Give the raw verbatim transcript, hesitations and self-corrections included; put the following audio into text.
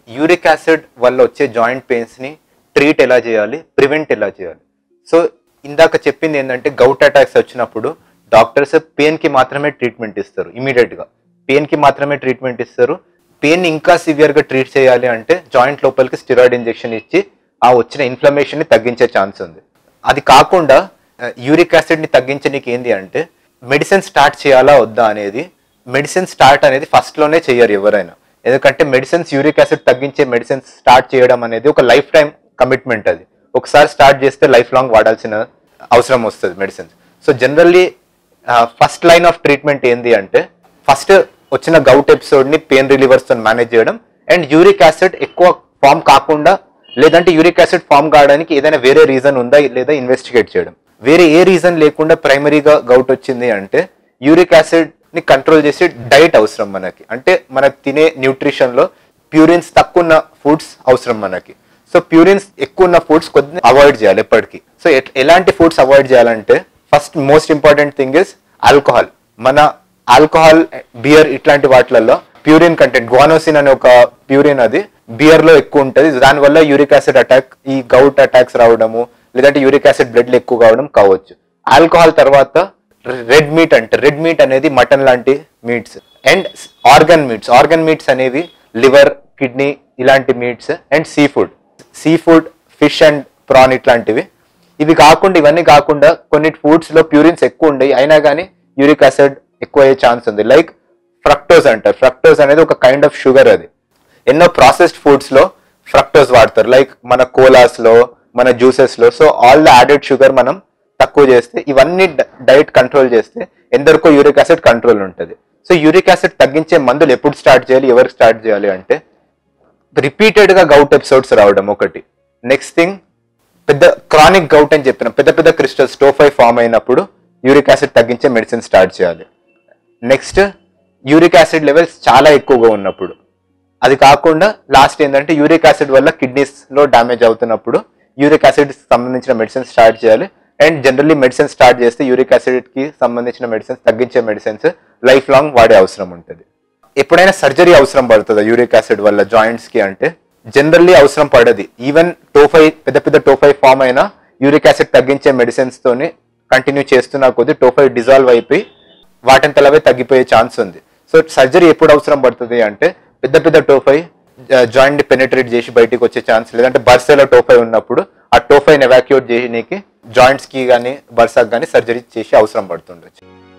Uric acid వల్ల వచ్చే joint పెయిన్స్ని treat ఎలా చేయాలి, ప్రివెంట్ ఎలా చేయాలి. సో ఇందాక చెప్పింది ఏంటంటే గౌట్ అటాక్స్ వచ్చినప్పుడు డాక్టర్స్ పెయిన్కి మాత్రమే ట్రీట్మెంట్ ఇస్తారు, ఇమీడియట్గా పెయిన్కి మాత్రమే ట్రీట్మెంట్ ఇస్తారు. పెయిన్ ఇంకా సివియర్గా ట్రీట్ చేయాలి అంటే జాయింట్ లోపలికి స్టిరాయిడ్ ఇంజెక్షన్ ఇచ్చి ఆ వచ్చిన ఇన్ఫ్లమేషన్ని తగ్గించే ఛాన్స్ ఉంది. అది కాకుండా యూరిక్ యాసిడ్ని తగ్గించడానికి ఏంటి అంటే మెడిసిన్ స్టార్ట్ చేయాలా వద్దా అనేది, మెడిసిన్ స్టార్ట్ అనేది ఫస్ట్లోనే చేయరు ఎవరైనా. ఎందుకంటే మెడిసిన్స్ యూరిక్ యాసిడ్ తగ్గించే మెడిసిన్స్ స్టార్ట్ చేయడం అనేది ఒక లైఫ్ టైం కమిట్మెంట్. అది ఒకసారి స్టార్ట్ చేస్తే లైఫ్ లాంగ్ వాడాల్సిన అవసరం వస్తుంది medicines. So generally first line of treatment ఏంటి అంటే ఫస్ట్ వచ్చిన గౌట్ ఎపిసోడ్ని పెయిన్ రిలీవర్స్తో మేనేజ్ చేయడం అండ్ యూరిక్ యాసిడ్ ఎక్కువ ఫామ్ కాకుండా లేదంటే యూరిక్ యాసిడ్ ఫామ్ కావడానికి ఏదైనా వేరే రీజన్ ఉందా లేదా ఇన్వెస్టిగేట్ చేయడం. వేరే ఏ రీజన్ లేకుండా ప్రైమరీగా గౌట్ వచ్చింది అంటే యూరిక్ యాసిడ్ ని కంట్రోల్ చేసే డైట్ అవసరం మనకి. అంటే మనకు తినే న్యూట్రిషన్ లో ప్యూరిన్స్ తక్కువ ఉన్న ఫుడ్స్ అవసరం మనకి. సో ప్యూరిన్స్ ఎక్కువ ఉన్న ఫుడ్స్ కొద్దిగా అవాయిడ్ చేయాలి ఎప్పటికీ. సో ఎలాంటి ఫుడ్స్ అవాయిడ్ చేయాలంటే first most important thing is alcohol. మన ఆల్కహాల్, బియర్ ఇట్లాంటి వాటిలలో ప్యూరిన్ కంటెంట్, గ్వానోసిన్ అనే ఒక ప్యూరిన్ అది బియర్ లో ఎక్కువ ఉంటుంది. దానివల్ల యూరిక్ యాసిడ్ అటాక్, ఈ గౌట్ అటాక్స్ రావడము లేదంటే యూరిక్ యాసిడ్ బ్లడ్ లో ఎక్కువ కావడం కావచ్చు. ఆల్కహాల్ తర్వాత రెడ్ మీట్ అంటే రెడ్ మీట్ అనేది మటన్ లాంటి meats and organ meats. Organ meats అనేవి లివర్, కిడ్నీ ఇలాంటి meats and seafood. Seafood, fish and prawn ఇట్లాంటివి. ఇవి కాకుండా ఇవన్నీ కాకుండా కొన్ని ఫుడ్స్ లో ప్యూరిన్స్ ఎక్కువ ఉండయి అయినా కానీ యూరిక్ యాసిడ్ ఎక్కువ అయ్యే ఛాన్స్ ఉంది. లైక్ ఫ్రక్టోజ్ అంటారు. ఫ్రక్టోజ్ అనేది ఒక కైండ్ ఆఫ్ షుగర్. అది ఎన్నో ప్రాసెస్డ్ ఫుడ్స్ లో ఫ్రక్టోజ్ వాడతారు, లైక్ మన కోలాస్ లో, మన జ్యూసెస్ లో. So all the added sugar మనం తక్కువ చేస్తే, ఇవన్నీ డైట్ కంట్రోల్ చేస్తే ఎందరికో యూరిక్ యాసిడ్ కంట్రోల్ ఉంటుంది. సో యూరిక్ యాసిడ్ తగ్గించే మందులు ఎప్పుడు స్టార్ట్ చేయాలి, ఎవరికి స్టార్ట్ చేయాలి అంటే రిపీటెడ్ గా గౌట్ ఎపిసోడ్స్ రావడం ఒకటి. నెక్స్ట్ థింగ్ పెద్ద క్రానిక్ గౌట్ అని చెప్పిన పెద్ద పెద్ద క్రిస్టల్స్ టోఫై ఫామ్ అయినప్పుడు యూరిక్ యాసిడ్ తగ్గించే మెడిసిన్ స్టార్ట్ చేయాలి. నెక్స్ట్ యూరిక్ యాసిడ్ లెవెల్స్ చాలా ఎక్కువగా ఉన్నప్పుడు. అది కాకుండా లాస్ట్ ఏంటంటే యూరిక్ యాసిడ్ వల్ల కిడ్నీస్ లో డ్యామేజ్ అవుతున్నప్పుడు యూరిక్ యాసిడ్ సంబంధించిన మెడిసిన్ స్టార్ట్ చేయాలి. అండ్ జనరల్లీ మెడిసిన్ స్టార్ట్ చేస్తే యూరిక్ యాసిడ్ కి సంబంధించిన మెడిసిన్స్, తగ్గించే మెడిసిన్స్ లైఫ్ లాంగ్ వాడే అవసరం ఉంటుంది. ఎప్పుడైనా సర్జరీ అవసరం పడుతుందా యూరిక్ యాసిడ్ వల్ల జాయింట్స్ కి అంటే జనరల్లీ అవసరం పడది. ఈవెన్ టోఫై పెద్ద పెద్ద టోఫై ఫామ్ అయినా యూరిక్ యాసిడ్ తగ్గించే మెడిసిన్స్ తోని కంటిన్యూ చేస్తున్నా కొద్ది టోఫై డిజాల్వ్ అయిపోయి వాటంతలవే తగ్గిపోయే ఛాన్స్ ఉంది. సో సర్జరీ ఎప్పుడు అవసరం పడుతుంది అంటే పెద్ద పెద్ద టోఫై జాయింట్ ని పెనిట్రేట్ చేసి బయటికి వచ్చే ఛాన్స్, లేదంటే బర్సాలో టోఫై ఉన్నప్పుడు ఆ టోఫైని ఎవాక్యూట్ చేయడానికి జాయింట్స్ కి కానీ బర్సాకి కానీ సర్జరీ చేసి అవసరం పడుతుండొచ్చు.